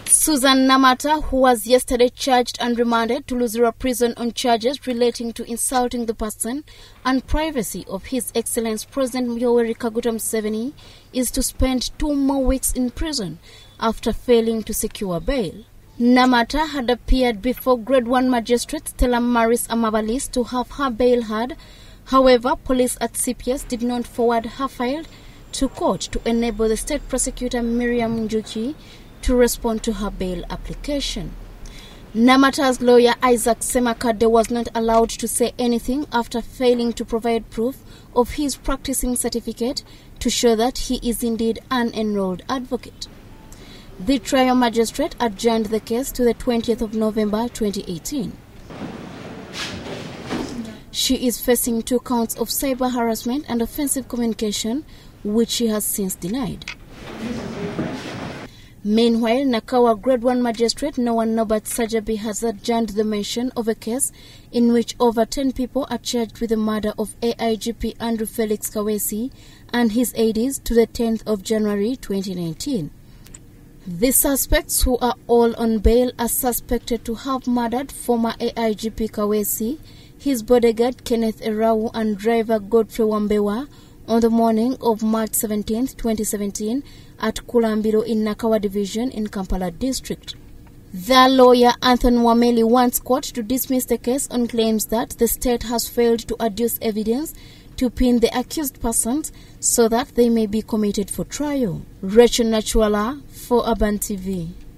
Suzan Namata, who was yesterday charged and remanded to Luzira prison on charges relating to insulting the person and privacy of His Excellency President Yoweri Kaguta Museveni, is to spend 2 more weeks in prison after failing to secure bail. Namata had appeared before Grade 1 Magistrate Stella Amabirisi to have her bail heard. However, police at CPS did not forward her file to court to enable the State Prosecutor Miriam Njuki to respond to her bail application. Namata's lawyer Isaac Semakade was not allowed to say anything after failing to provide proof of his practicing certificate to show that he is indeed an enrolled advocate. The trial magistrate adjourned the case to the 20th of November 2018. She is facing 2 counts of cyber harassment and offensive communication, which she has since denied. Meanwhile, Nakawa Grade 1 Magistrate Nobat Sajabi has adjourned the mention of a case in which over 10 people are charged with the murder of AIGP Andrew Felix Kawesi and his aides to the 10th of January 2019. The suspects, who are all on bail, are suspected to have murdered former AIGP Kawesi, his bodyguard Kenneth Erau and driver Godfrey Wambewa on the morning of March 17, 2017 at Kulambiro in Nakawa Division in Kampala District. Their lawyer Anthony Wameli wants court to dismiss the case on claims that the state has failed to adduce evidence to pin the accused persons so that they may be committed for trial. Rachel Nachwala for Urban TV.